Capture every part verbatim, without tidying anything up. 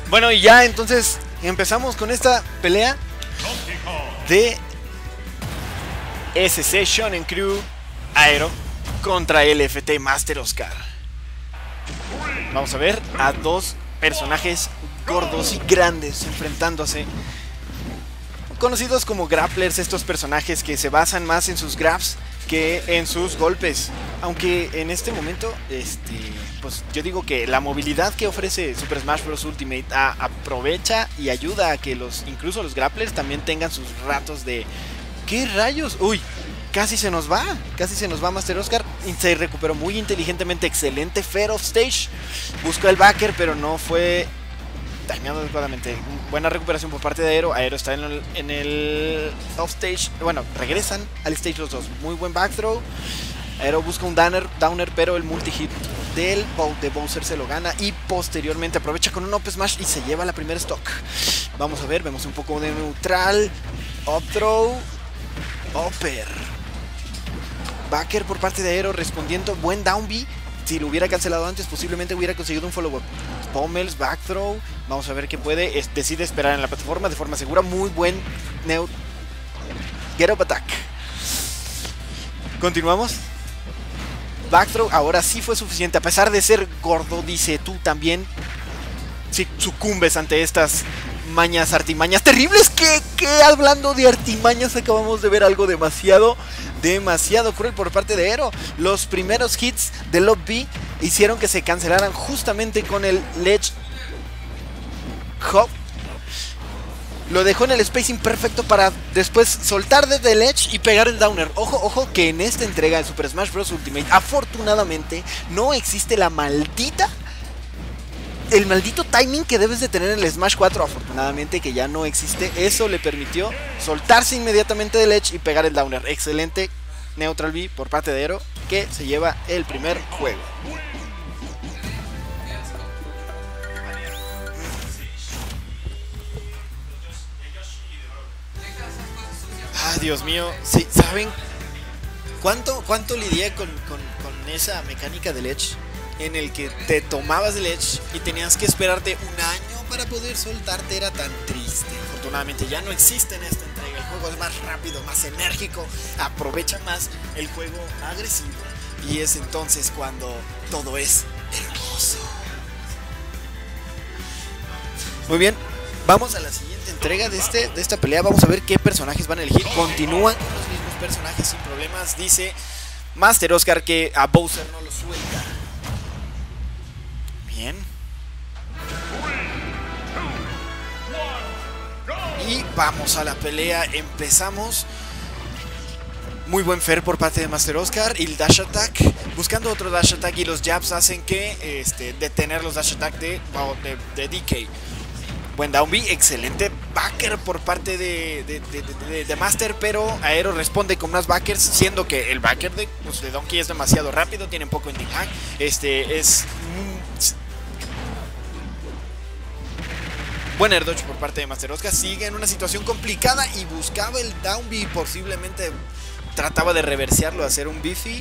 Bueno, y ya entonces empezamos con esta pelea de S C Shonen Crew Aero contra L F T Master Oscar. Vamos a ver a dos personajes gordos y grandes enfrentándose. Conocidos como grapplers, estos personajes que se basan más en sus grabs que en sus golpes. Aunque en este momento, este, pues yo digo que la movilidad que ofrece Super Smash Bros. Ultimate a, aprovecha y ayuda a que los, incluso los grapplers también tengan sus ratos de... ¿Qué rayos? Uy, casi se nos va, casi se nos va Master Oscar. Se recuperó muy inteligentemente, excelente Fair of Stage. Buscó el backer, pero no fue dañado adecuadamente. Buena recuperación por parte de Aero. Aero está en el, en el offstage. Bueno, regresan al stage los dos. Muy buen back throw. Aero busca un downer, downer pero el multi-hit del de Bowser se lo gana. Y posteriormente aprovecha con un up smash y se lleva la primera stock. Vamos a ver, vemos un poco de neutral. Up throw. Upper. Backer por parte de Aero respondiendo. Buen down B. Si lo hubiera cancelado antes, posiblemente hubiera conseguido un follow-up. Pommels, back throw. Vamos a ver qué puede. Es, decide esperar en la plataforma de forma segura. Muy buen neut get up attack. Continuamos. Back throw. Ahora sí fue suficiente. A pesar de ser gordo, dice tú también. Si sucumbes ante estas mañas, artimañas terribles. Que, que hablando de artimañas, acabamos de ver algo demasiado. Demasiado cruel por parte de Aero. Los primeros hits de Lob B hicieron que se cancelaran justamente con el Ledge Hop. Lo dejó en el spacing perfecto para después soltar desde el Edge y pegar el downer. Ojo, ojo que en esta entrega de Super Smash Bros. Ultimate afortunadamente no existe la maldita El maldito timing que debes de tener en el Smash cuatro, afortunadamente que ya no existe. Eso le permitió soltarse inmediatamente del Edge y pegar el downer. Excelente Neutral B por parte de Aero, que se lleva el primer juego. Ah, Dios mío, sí, ¿saben cuánto, cuánto lidié con, con, con esa mecánica del Edge? En el que te tomabas el Edge y tenías que esperarte un año para poder soltarte. Era tan triste. Afortunadamente ya no existe en esta entrega. El juego es más rápido, más enérgico, aprovecha más el juego agresivo. Y es entonces cuando todo es hermoso. Muy bien, vamos a la siguiente entrega de, este, de esta pelea. Vamos a ver qué personajes van a elegir. Continúan con los mismos personajes sin problemas. Dice Master Oscar que a Bowser no lo suelta. Bien. Y vamos a la pelea. Empezamos. Muy buen fair por parte de Master Oscar. Y el dash attack. Buscando otro dash attack. Y los jabs hacen que este, detener los dash attack de, de, de D K. Buen down B. Excelente backer por parte de, de, de, de, de Master. Pero Aero responde con más backers. Siendo que el backer de, pues, de Donkey es demasiado rápido. Tiene poco ending lag. Este es... Buen air dodge por parte de Master Oscar. Sigue en una situación complicada y buscaba el down B. Posiblemente trataba de reversearlo, hacer un biffy.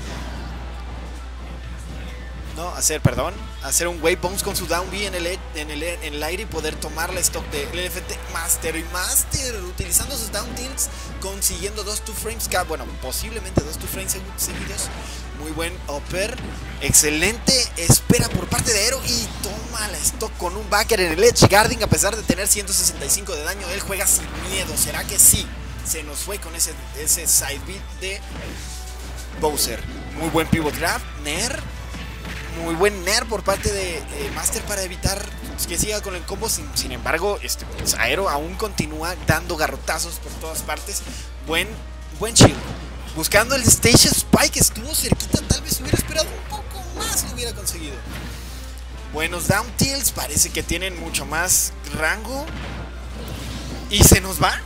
No, hacer, perdón. Hacer un wave bounce con su down B en el, en, el, en el aire y poder tomar la stock de L F T Master. Y Master utilizando sus down tilts, consiguiendo dos two frames. Bueno, posiblemente dos two frames seguidos. Muy buen upper. Excelente espera por parte de Aero y toma la stock con un backer en el edge guarding. A pesar de tener ciento sesenta y cinco de daño, él juega sin miedo. ¿Será que sí? Se nos fue con ese, ese side beat de Bowser. Muy buen pivot grab. Nair. Muy buen Nair por parte de eh, Master para evitar que siga con el combo. Sin, sin embargo, este, pues Aero aún continúa dando garrotazos por todas partes. Buen, buen shield. Buscando el Stage Spike, estuvo cerquita, tal vez hubiera esperado un poco más, lo hubiera conseguido. Buenos down tilts, parece que tienen mucho más rango. Y se nos va.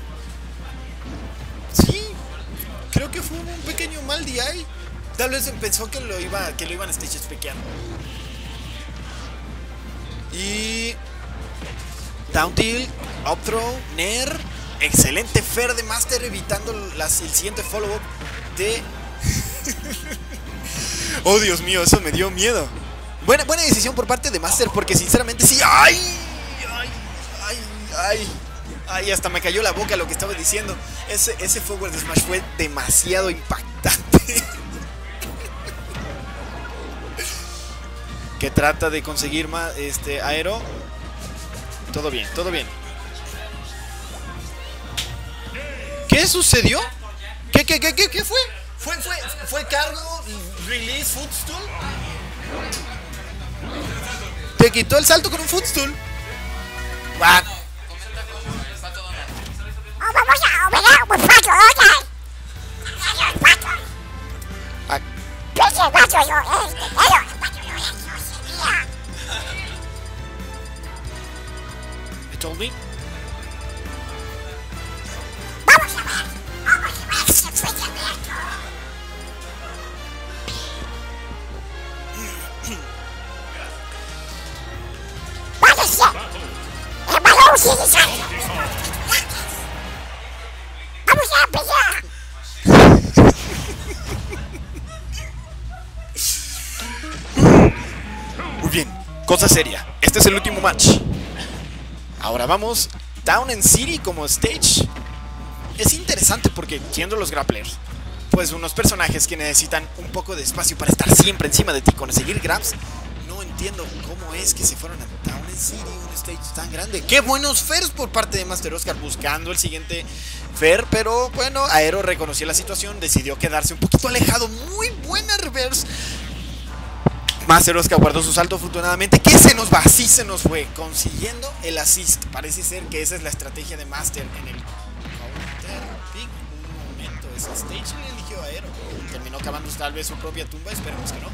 Sí, creo que fue un pequeño mal D I. Tal vez pensó que lo, iba, que lo iban a Stage Spikeando. Y... down tilt, up throw, Nair. Excelente fair de Master, evitando las, el siguiente follow-up de... Oh, Dios mío, eso me dio miedo. Buena, buena decisión por parte de Master, porque sinceramente sí... ¡Ay! Ay, ay. Ay, hasta me cayó la boca lo que estaba diciendo. Ese, ese forward smash fue demasiado impactante. Que trata de conseguir más este Aero. Todo bien, todo bien. ¿Qué sucedió? ¿Qué, qué, qué, qué, qué fue? ¿Fue, fue, fue cargo, release, footstool? ¿Te quitó el salto con un footstool? Ah. You told me? Vamos a ver, vamos a ver si fue cierto. Parece, el balón sigue saliendo. Vamos a pelear. Muy bien, cosa seria. Este es el último match. Ahora vamos Down en City como stage. Es interesante porque siendo los grapplers, pues unos personajes que necesitan un poco de espacio para estar siempre encima de ti, conseguir grabs. No entiendo cómo es que se fueron a Down en City, un stage tan grande. ¡Qué buenos fairs por parte de Master Oscar buscando el siguiente fair! Pero bueno, Aero reconoció la situación, decidió quedarse un poquito alejado. Muy buena reverse. Master Oscar guardó su salto afortunadamente. ¿Qué se nos va? Sí se nos fue. Consiguiendo el assist. Parece ser que esa es la estrategia de Master en el counter pick. Un momento, ese stage le eligió a Aero. Terminó cavando tal vez su propia tumba. Esperemos que no.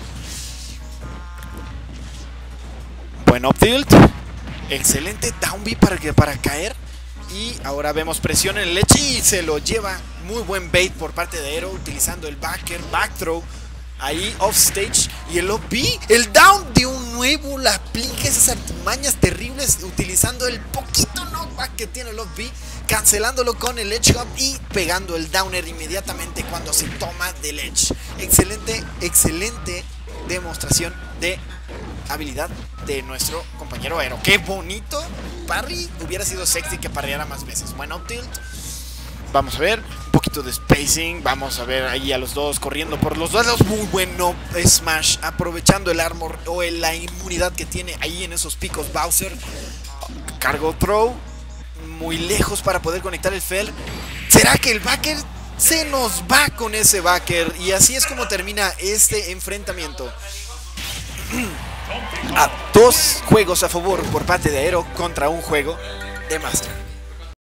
Buen up tilt. Excelente down B para, para caer. Y ahora vemos presión en el edge y se lo lleva. Muy buen bait por parte de Aero utilizando el backer, back throw. Ahí off stage y el up B, el down de un nuevo, la aplica esas artimañas terribles utilizando el poquito knockback que tiene el up B, cancelándolo con el edge hop y pegando el downer inmediatamente cuando se toma del edge. Excelente, excelente demostración de habilidad de nuestro compañero Aero. Qué bonito parry, hubiera sido sexy que parreara más veces. Buen up tilt. Vamos a ver, un poquito de spacing. Vamos a ver ahí a los dos corriendo por los dos lados. Muy bueno smash, aprovechando el armor o la inmunidad que tiene ahí en esos picos Bowser. Cargo throw, muy lejos para poder conectar el fail. ¿Será que el backer se nos va con ese backer? Y así es como termina este enfrentamiento. A dos juegos a favor por parte de Aero contra un juego de Master.